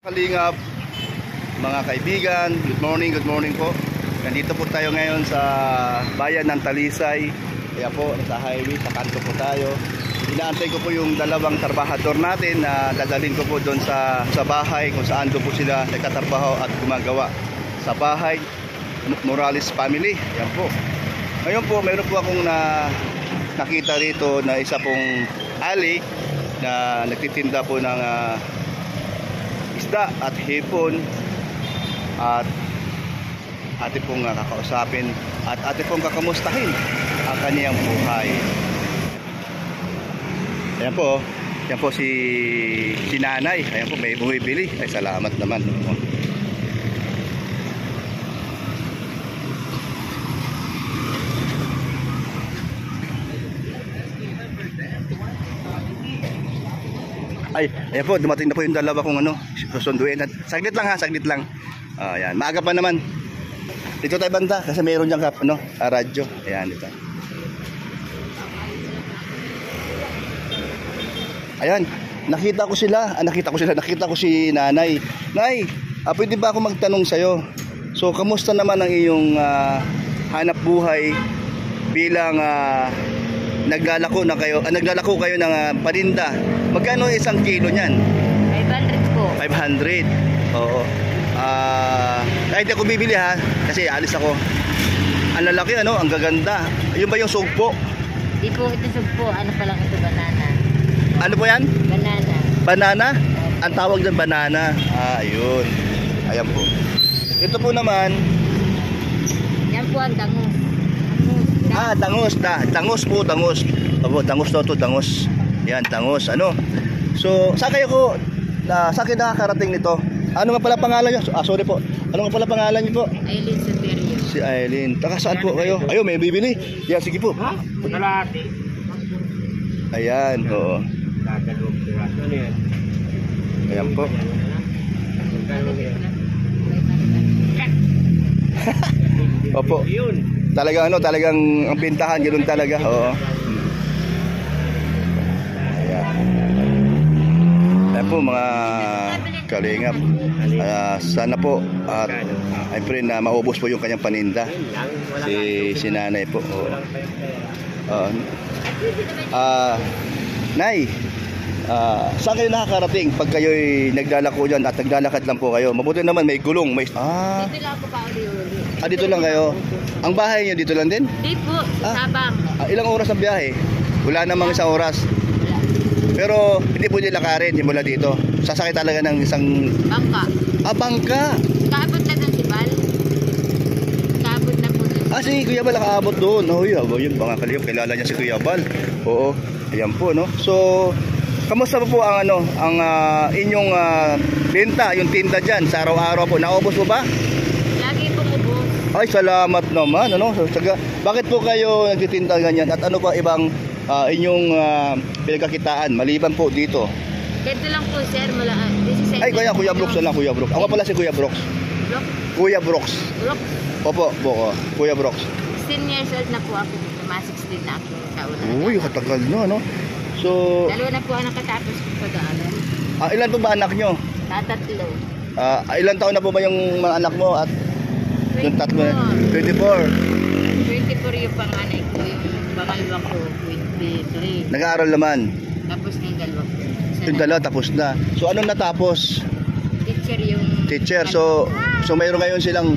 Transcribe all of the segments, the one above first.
Kalingap, mga kaibigan, good morning po. Nandito po tayo ngayon sa bayan ng Talisay. Kaya po, sa highway, sa kanto po tayo. Inaantay ko po yung dalawang trabahador natin na dadalhin ko po doon sa bahay kung saan doon po sila nagtatrabaho at gumagawa sa bahay Morales family. Yan po. Ngayon po, mayroon po akong nakita rito na isa pong alley na nagtitinda po ng isda at hipon, at ate pong kakausapin at ate pong kakamustahin ang kaniyang buhay. Ayan po, yan po si nanay. Ayan po, may bumibili. Ay, salamat naman. Ay, ayan po, dumating na po yung dalawa kong susunduin. Saglit lang ha, saglit lang. Ayan, maaga pa naman. Dito tayo banda, kasi mayroon dyan radyo. Ayan, dito. Ayan, nakita ko si nanay. Nay, pwede ba ako magtanong sa'yo? So, kamusta naman ang iyong hanap buhay bilang naglalako kayo ng paninda? Magkano isang kilo niyan? 500 po. 500. Oo. Kahit ako bibili ha, kasi alis ako. Ang lalaki ang gaganda. Yun ba yung sugpo? Di po ito sugpo, ano pa lang ito, banana. Ano po yan? Banana. Banana? Ang tawag dyan banana. Ayun. Ayan po. Ito po naman. Yan po ang dangus. Dangus. Dangus po, dangus. Opo, dangus to, dangus. Yan, dangus. So, saan kayo nakakarating nito? Ano nga pala pangalan nyo? Sorry po. Ano nga pala pangalan nyo po? Aileen Superior. Si Aileen. Taka saan po kayo? Ayun, may bibili. Yan, sige po. Ha? Kalahati. Ayan, oo. Ayan po. Opo. Talagang ang bintahan, ganoon talaga. Oo. Ayan po mga kalingap. Sana po at ay pre na maubos po yung kanyang paninda. Si nanay po. Nay, saan kayo nakakarating pag kayo'y naglalako dyan at naglalakad lang po kayo? Mabuti naman may gulong. Dito lang ako pa uli-uli. Dito lang kayo? Ang bahay niyo dito lang din? Dito po, Sabang. Ilang oras ang biyahe? Wala namang isang oras. Pero hindi po nila lakarin mula dito. Sasakay talaga ng isang Bangka. Bangka. Kaabot na doon si Bal. Kaabot na po doon. Si Kuya Bal nakaabot doon. Yun mga kalingap, kilala niya si Kuya Bal. Oo. Ayan po, no. So, kamusta po ang inyong benta, yung tinda diyan sa araw-araw po? Naubos mo ba? Lagi pong ubos. Ay, salamat naman, bakit po kayo nagtitinda ganyan? At ano pa ibang inyong pinagkakitaan maliban po dito? Dito lang po, sir. Ay, Kuya Brooks na lang, Kuya Brooks. Ako pala si Kuya Brooks. Kuya Brooks. Opo, Kuya Brooks. 16 years old na po ako. 16 na ako. Uy, katagal na, So, dalawa na po ang nakatapos ko pag-aaral. Ilan po ba anak nyo? Tatlo. Ilan taon na po ba yung mga anak mo at yung tatlo? 24. 24 yung panganay ko. Yung pangalawa ko, 23. Nag-aaral naman? Tapos na yung dalawa ko. Yung dalawa tapos na. So, anong natapos? Teacher. So mayroon ngayon siyang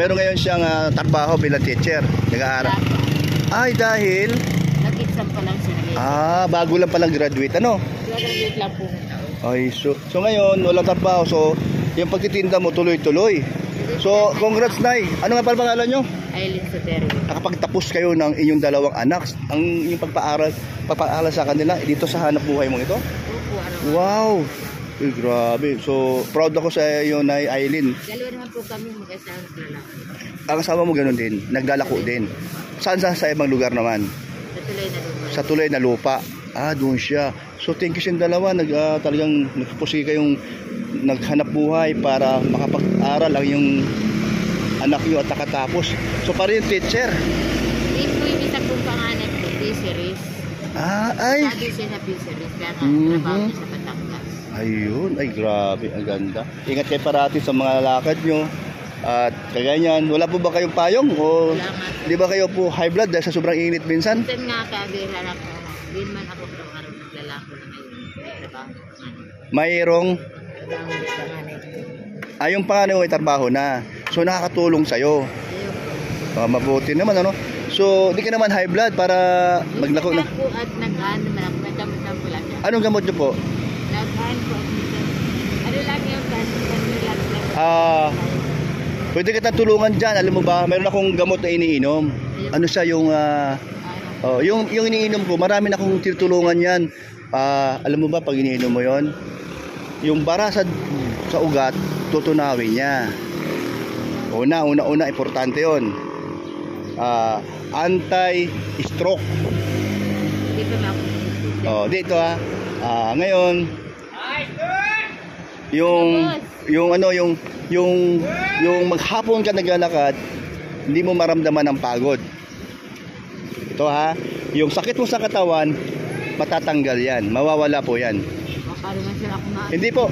trabaho bilang teacher. Nag-aaral. Ay, dahil nag-exam pa lang siya. Bago lang palang graduate. Graduate lang po. Ay, so ngayon walang trabaho. So yung pagtitinda mo tuloy-tuloy. So congrats, Nay. Ano nga pala pangalan nyo? Aileen Superior. Nakapagtapos kayo ng inyong dalawang anak. Ang inyong pagpaaral sa kanila dito sa hanap buhay mong ito? Opo, Wow. Uy, grabe. So proud ako sa iyo, Nay Aileen. Dalawa naman po kami mag-asawa na lalaki. Ang asawa mo ganoon din, naglalako din. Saan sa ibang lugar naman? Sa tulay na lupa. Doon siya. So thank you sa dalawa. Talagang nagpupusi kayong naghanap buhay para makapag-aral ang yung anak nyo at nakatapos. So parang yung teacher. Hindi po yung isa pong panganay ko, fisheries. Ay. Sabi siya sa fisheries, kaya trabaho niya sa Batangas. Ayun, ay grabe, ang ganda. Ingat kayo parati sa mga lakad nyo. At kaganyan, wala po ba kayong payong? O Wala nga. di ba kayo po high blood dahil sa sobrang init minsan? Minsan nga kabira lang ako. Hindi man ako araw-araw naglalako na ngayon. May trabaho ko nga. Mayroong, Trabaho ko panganay ko. yung panganay ay trabaho na. So nakakatulong sa'yo. Ayun. Mabuti naman, ano? So, di ka naman high blood para maglako na. Minsan po at nag-ano naman ako. Nagdamot ng pula siya. Anong gamot nyo po? Nag-ano po. Ano lang yung kasi Pwede kita tulungan dyan. Alam mo ba, meron akong gamot na iniinom. Ano siya yung... yung iniinom ko, marami na akong tinutulungan yan. Alam mo ba, pag iniinom mo yon, yung bara sa ugat, tutunawin niya. Una, importante yon. Anti-stroke. Dito na ako. Dito ngayon, yung maghapon ka naglalakad, hindi mo maramdaman ang pagod. Ito yung sakit mo sa katawan, matatanggal yan, mawawala po yan. Baka naman sila ako na. Hindi po.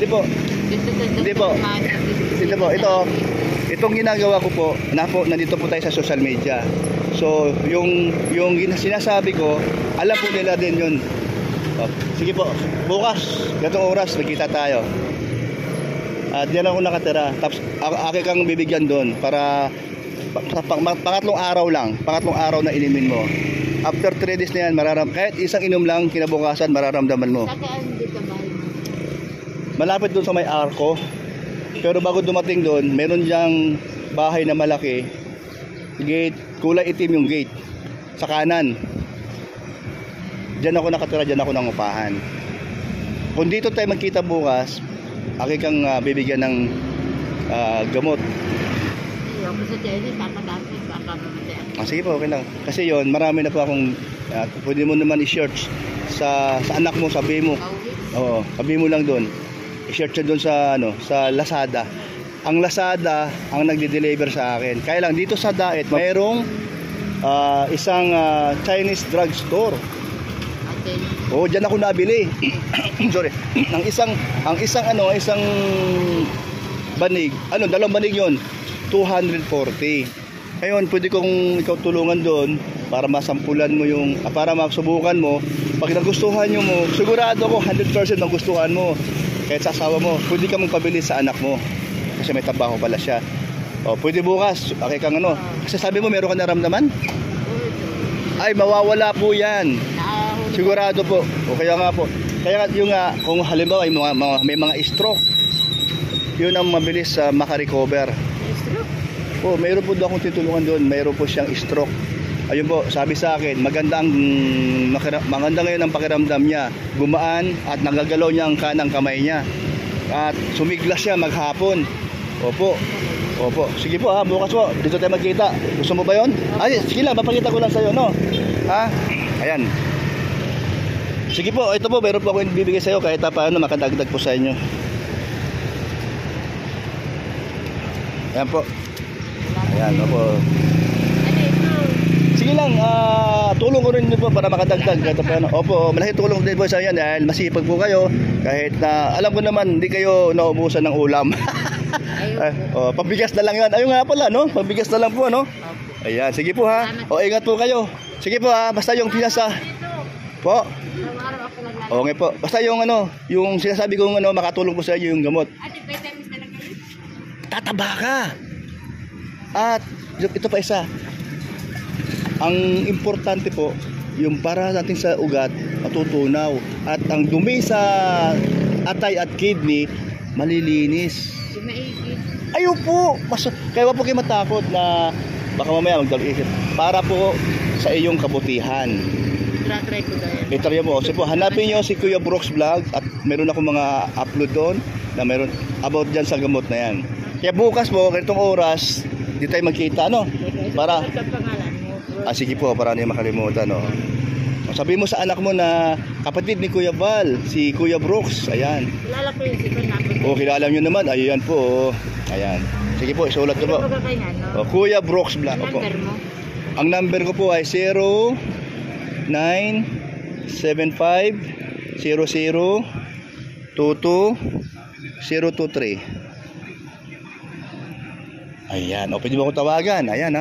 Itong ginagawa ko po, nandito po tayo sa social media. So, yung sinasabi ko, alam po nila din yun. Sige po, bukas, gatong oras, nagkita tayo. At diyan ako nakatira. Tapos, aki kang bibigyan doon para pangatlong araw na inimin mo. After 3 days na yan, kahit isang inom lang, kinabukasan, mararamdaman mo. Saan dito ba? Malapit doon sa may arko. Pero bago dumating doon, meron diyang bahay na malaki. Gate, kulay itim yung gate. Sa kanan. Diyan ako nakatira, diyan ako nangupahan. Kung dito tayo magkita bukas, aki kang bibigyan ng gamot. Ayoko sa Jenny, tatagapin, baka mamatay. Sige po, okay lang. Kasi yon, marami na po akong pwede mo naman i-search sa anak mo, sabi mo. Oo, sabi mo lang doon. I-search doon sa Lazada. Ang Lazada ang nagde-deliver sa akin. Kaya lang dito sa Daet, mayroong isang Chinese drugstore. Oh, diyan ako nabili. Sorry. Ang isang banig. Dalawang banig 'yon. 240. Ngayon, pwede kong ikaw tulungan doon para masampulan mo para masubukan mo. Pag nagustuhan mo, sigurado ako 100% nagustuhan mo. Kahit sa asawa mo, pwede ka mong pabili sa anak mo. Kasi may trabaho pala siya. Pwede bukas, kang kasi sabi mo meron ka naramdaman? Ay, mawawala po yan. Sigurado po. Kaya nga po. Kaya kung halimbawa may mga stroke, yun ang mabilis makarecover. Stroke? Mayroon po doon akong tutulungan doon. Mayroon po siyang stroke. Ayun po, sabi sa akin, maganda ngayon ang pakiramdam niya. Gumaan at nagagalaw niya ang kanang kamay niya. At sumiglas siya maghapon. Opo. Sige po bukas po. Dito tayo magkita. Gusto mo ba yun? Ay, sige lang, papakita ko lang sa'yo, no? Ayan. Sige po, ito po, meron po ako bibigay sa'yo kahit paano makadagdag po sa inyo. Ayan po. Ayan, opo. Sige lang, tulong ko rin po para makadagdag kahit paano. Opo, malaki tulong din po sa inyo dahil masipag po kayo. Kahit na, alam ko naman, hindi kayo naubusan ng ulam. Pabigas na lang yan. Ayun nga pala, no? Pabigas na lang po, no? Ayan, sige po ingat po kayo. Sige po basta yung pinasa. Po. Okay po. Basta yung sinasabi kong makatulong po sa inyo yung gamot. Tataba ka. At ito pa isa. Ang importante po, yung para natin sa ugat matutunaw at ang dumi sa atay at kidney malilinis. Ayaw po. Kaya wag po kayo matakot na baka mamaya magdalo-isip. Para po sa iyong kabutihan. Try ko dahil. Itry mo. So po, hanapin nyo si Kuya Brooks Vlog at meron ako mga upload doon na meron about dyan sa gamot na yan. Kaya bukas po, ganitong oras, di tayo magkita, para... sige po, para hindi makalimutan, Sabi mo sa anak mo na kapatid ni Kuya Val, si Kuya Brooks, ayan. Kilala ko yung sipon natin. Kilala nyo naman, ayan po, ayan. Sige po, isulat ko po. Kuya Brooks Vlog. Ang number mo? Ang number ko po ay 0975 00 22023. Ayan, o pwede mo akong tawagan. Ayan, ha.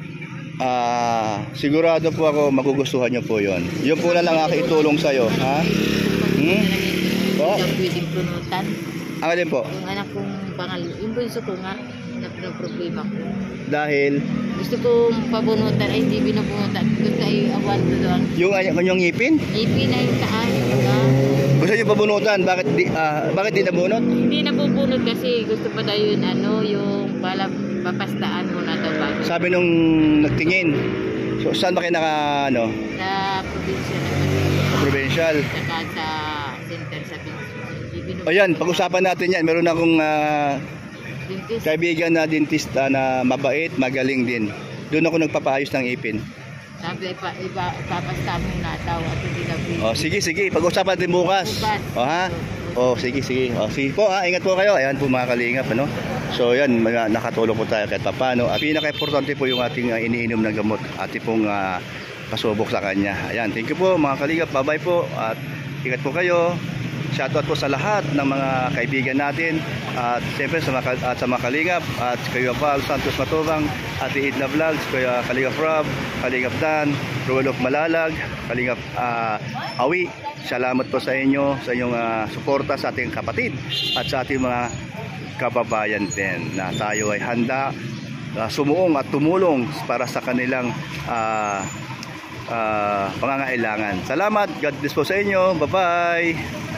Sigurado po ako magugustuhan nyo po yon. Yun po na lang aking itulong sa'yo, ha? Po? Ikaw pwedeng punutan. Ang alin po? Yung anak kong pangalawa, yung bunso ko nga, na problema ko. Dahil, Gusto kong pabunutan, ay hindi binubunutan. Gusto ay awan ko doon. yung kanyang ngipin, Ipin na yung taas. Diba? gusto nyo pabunutan, bakit di nabunot? Hindi nabubunot kasi gusto pa daw yun, yung papastaan mo na daw bago. Sabi nung nagtingin, so saan ba kayo Sa probinsya na provincial? saka sa center sa Pinas. Ayan, pag-usapan natin yan. Meron akong Dentist. kaibigan na dentista na mabait, magaling din. Doon ako nagpapaayos ng ipin. Sabi, ipapasta mo na daw at hindi na Oh, sige, pag-usapan natin bukas. Oh, ha? Oh, sige. Oh, sige po, ha? Ingat po kayo. Ayan po mga kalingap, ano? So, yan, nakatulong po tayo kahit papano. At pinaka-importante po yung ating iniinom na gamot. Ating pong pasubok sa kanya. Ayan, thank you po mga kalingap. Bye-bye po. At ingat po kayo. Shoutout po sa lahat ng mga kaibigan natin at siyempre sa mga kalingap at kayo Val Santos Matubang, Ate Edna Vlogs, Kuya Kalingap Rob, Kalingap Dan, Ruel of Malalag, Kalingap Awi. Salamat po sa inyo sa inyong suporta sa ating kapatid at sa ating mga kababayan din na tayo ay handa sumuong at tumulong para sa kanilang pangangailangan. Salamat, God bless po sa inyo. Bye-bye.